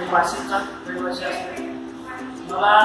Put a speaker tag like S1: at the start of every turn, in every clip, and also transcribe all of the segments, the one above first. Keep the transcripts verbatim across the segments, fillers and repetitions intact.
S1: माझे वाशिमचा रहिवासी असते. मला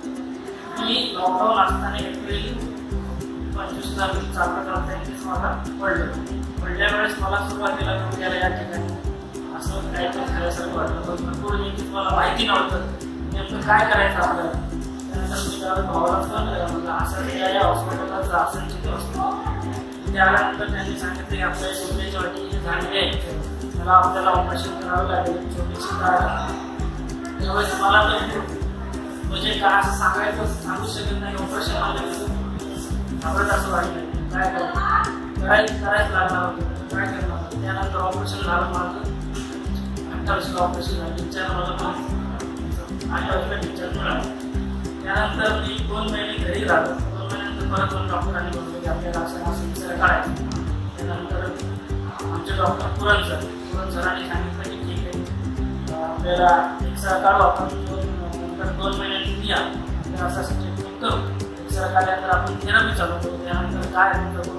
S1: मी लॉकडाऊन असताना एप्रिल पंचवीस तारखेला चालू करताना मला पडलं. पडल्या वेळेस मला सुरुवातीला गेला या ठिकाणी असं काहीतरी झाल्यासारखं वाटलं. पण भरपूर नेमकी मला माहिती नव्हतं नेमकं काय करायचं आपल्याला. त्यानंतर मी त्यावेळेस भावाला फोन केला, म्हटलं असं या या हॉस्पिटलला जा, असं तिथे हॉस्पिटल. त्यानंतर त्यांनी सांगितलं की आपल्या छोट्याची वाटी झालेली आहे, त्याला आपल्याला ऑपरेशन करावं लागेल, छोटीशी काय. त्यावेळेस मला तर म्हणजे काय असं सांगायचं सांगू शकत नाही. ऑपरेशन आलं आपल्याला असं वाटलं काय करायचं करायचं करायचं लागणार होतं, काय करणार. त्यानंतर ऑपरेशन झालं माझं. अठ्ठावीसला ऑपरेशन झालं. टीचर मला पण अठ्ठावीसला टीचर मिळालं. त्यानंतर मी दोन महिने घरी राहिलो. दोन महिन्यानंतर परत दोन डॉक्टरांनी बोलले की आपल्याला असं असं एक्सरे काढायचं. त्यानंतर आमचे डॉक्टर पुरण सर पुरण सरांनी सांगितलं की ठीक आहे आपल्याला एक्सरे काढू आपण. नंतर दोन महिन्यांनी या तर असं असं ट्रीटमेंट करू. एक्सरे काढल्यानंतर आपण थेरपी चालू करू. त्यानंतर काय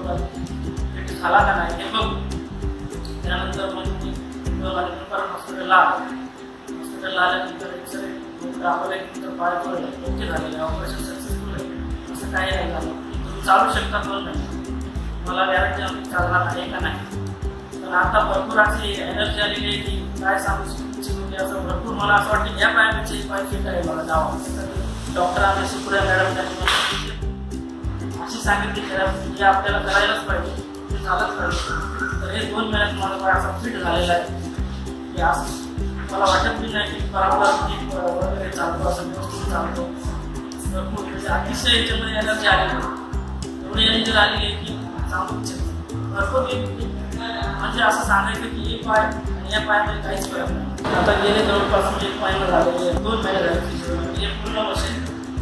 S1: फिट झाला का नाही हे बघू. त्यानंतर मग मी परत हॉस्पिटलला आलो. हॉस्पिटलला आल्यानंतर एक्सरे आपल्याला पाय ओके झालेलं आहे, ऑपरेशन सक्सेसफुल आहे, असं काही नाही झालं. तुम्ही चालू शकता दोन महिने. मला गॅरंटी आम्ही चालणार आहे का नाही. पण आता भरपूर अशी एनर्जी आलेली आहे की काय सांगू शकतो. असं भरपूर मला असं वाटतं या पायाची पाय फिट आहे मला जावं. डॉक्टर आम्ही सुप्रिया मॅडम त्यांनी अशी सांगितली की आपल्याला करायलाच पाहिजे, ते झालंच पाहिजे. तर हे दोन महिन्यात मला पाय असा फिट झालेला आहे की असं मला वाटत बी नाही की बरोबर वगैरे चालतो, असं व्यवस्थित चालतो. भरपूर म्हणजे अतिशय याच्यामध्ये एनर्जी आलेली आहे. एवढी एनर्जी आलेली आहे की सांगू इच्छित भरपूर. म्हणजे असं सांगायचं की हे पाय आणि या पायामध्ये काहीच फरक नाही. आता गेले जवळपास एक महिना झालेले आहे, दोन महिने झाले. हे पूर्ण मशीन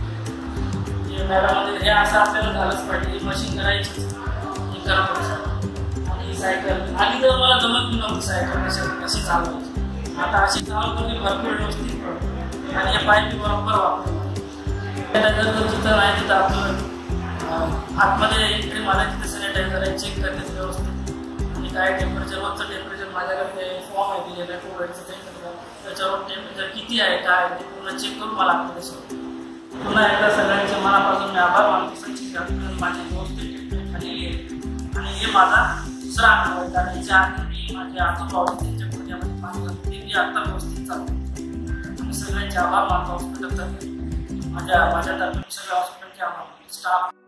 S1: मॅडममध्ये हे असं आपल्याला झालंच पाहिजे. ही मशीन करायची हे करत होतं. आणि ही सायकल आधी तर मला जमत नव्हती सायकल कशी कशी चालवायची. आता अशी चालू करून भरपूर व्यवस्थित पडतो आणि या पाय मी बरोबर वापरतो. जर तिथं नाही तिथं आपलं आतमध्ये एंट्री मला तिथे सॅनिटायझर आहे, चेक करण्याचं व्यवस्थित. आणि काय टेम्परेचर वरचं टेम्परेचर माझ्याकडे फॉर्म आहे दिलेलं आहे कोविडचं टेम्परेचर. त्याच्यावर टेम्परेचर किती आहे काय ते पूर्ण चेक करून मला लागतं त्याच्यावर. पुन्हा एकदा सगळ्यांच्या मनापासून मी आभार मानतो. सचिन डॉक्टर माझी व्यवस्थित ट्रीटमेंट झालेली आहे आणि हे माझा दुसरा अनुभव आहे. कारण याच्या आधी मी माझे आजोबा त्यांच्या पुण्यामध्ये पाहिलं ते आता व्यवस्थित चालतं. मी सगळ्यांचे आभार मानतो हॉस्पिटलतर्फे, माझ्या माझ्यातर्फे सगळ्या हॉस्पिटलचे आभार स्टाफ.